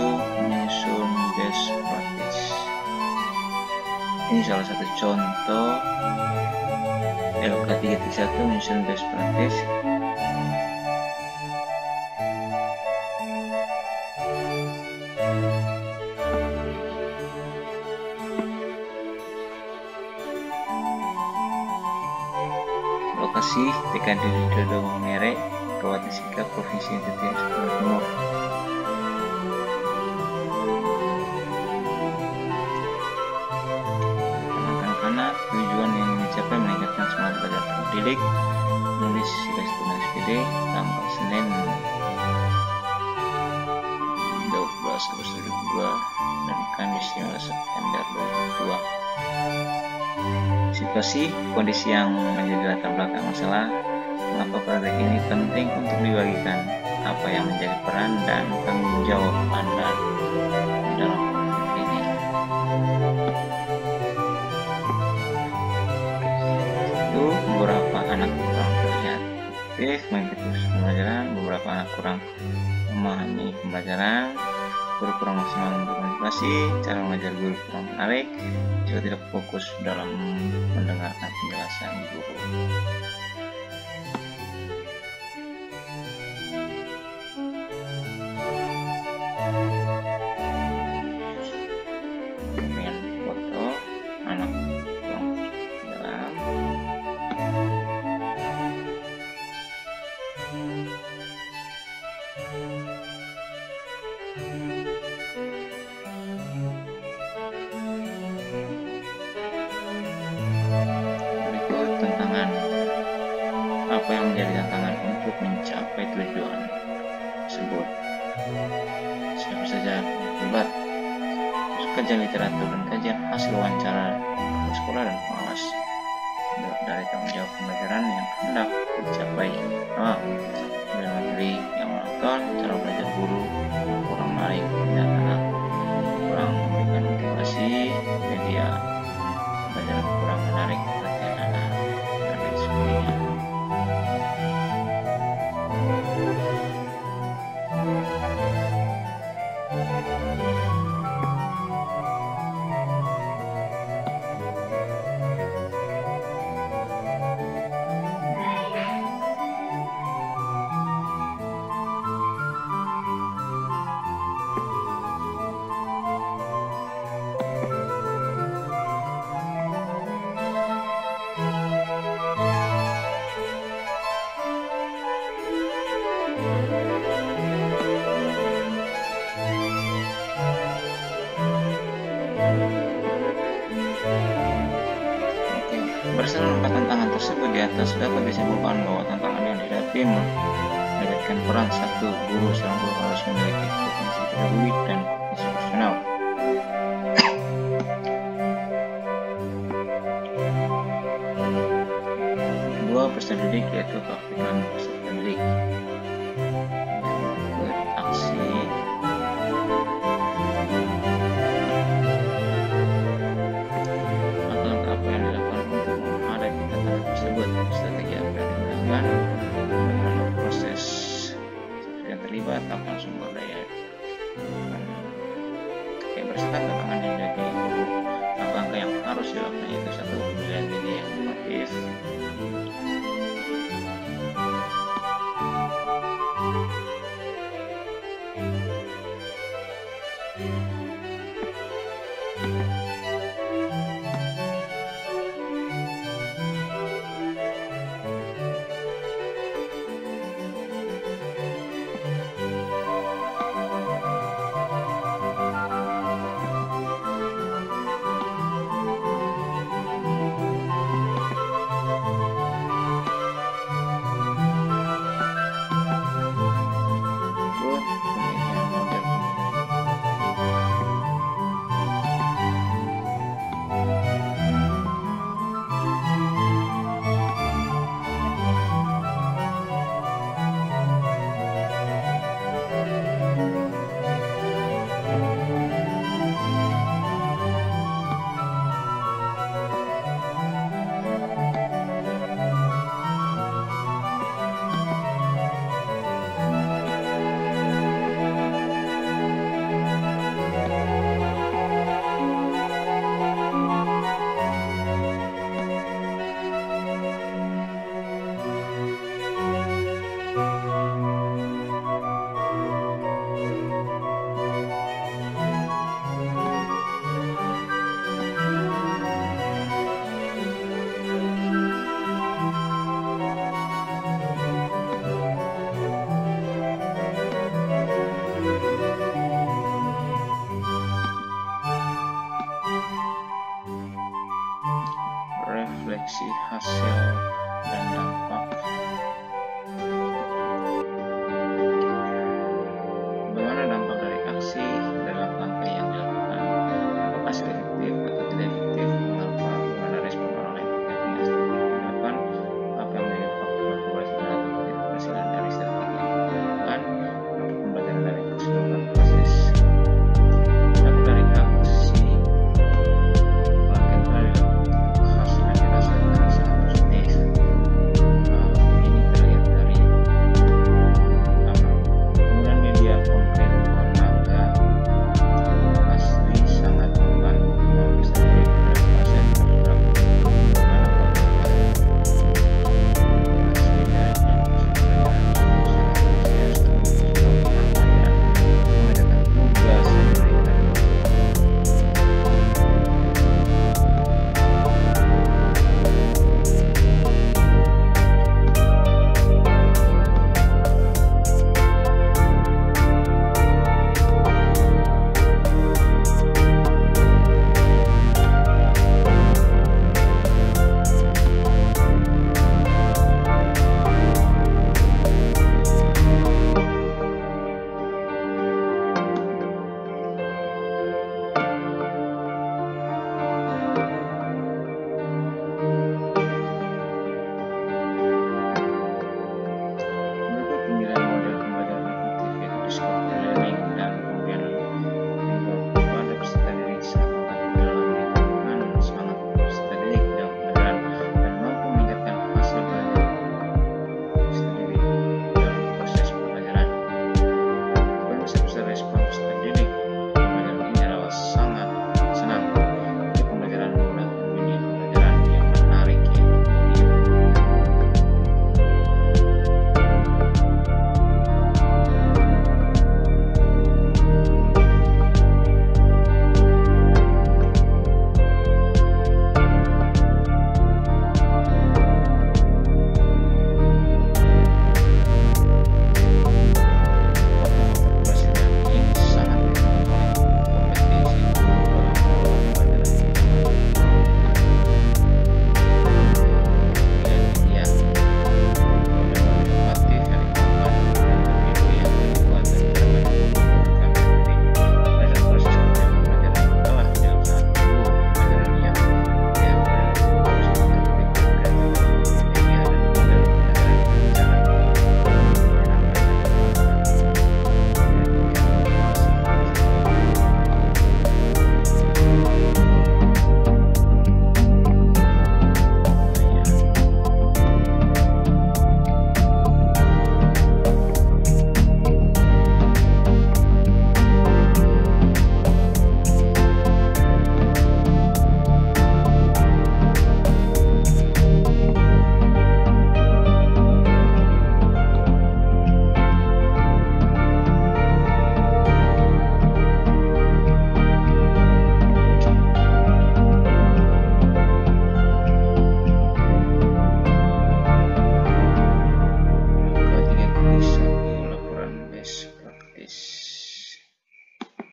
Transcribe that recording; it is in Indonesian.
menyusun best practice. Ini salah satu contoh LK331 menyusun best practice. Lokasi TKD Dodo Mangere, Kabupaten Sika, Provinsi NTT, Jawa Timur. Anak-anak, tujuan yang dicapai meningkatkan semangat belajar pendidik. Menulis tugas SPD tanggal Senin 12 Agustus 2002 dan Kamis 15 September 2002. Situasi kondisi yang menjadi latar belakang masalah, mengapa proyek ini penting untuk dibagikan, apa yang menjadi peran dan tanggung jawab Anda dalam konflik ini. Itu beberapa anak kurang terlihat aktif mengikuti pembelajaran, beberapa anak kurang memahami pembelajaran, guru kurang maksimal untuk motivasi, cara mengajar guru kurang menarik, juga tidak fokus dalam mendengarkan penjelasan guru. Dengan foto anak kurang dalam. Tantangan. Apa yang menjadi tantangan untuk mencapai tujuan tersebut? Siapa saja terlibat? Kajian literatur dan kajian hasil wawancara kepala sekolah dan pengawas. Dari tanggung jawab pembelajaran yang hendak dicapai. Dari materi yang menonton, cara belajar guru kurang menarik, dan anak kurang memberikan motivasi, media pelajaran kurang menarik perhatian anak, dan lain sebagainya. Berdasarkan 4 tantangan tersebut di atas dapat disimpulkan bahwa tantangan yang dihadapi melibatkan peran 1. Guru seorang guru harus memiliki kompetensi pedagogik dan kompetensi profesional. 2. Peserta didik yaitu keaktifan peserta didik. Aksi strategi apa yang digunakan, bagaimana proses yang terlibat, apa sumber daya. Berdasarkan tantangan yang jadi langkah yang harus dilakukan yaitu 1. Pemilihan ide yang inovatif. prediksi hasil dan dampak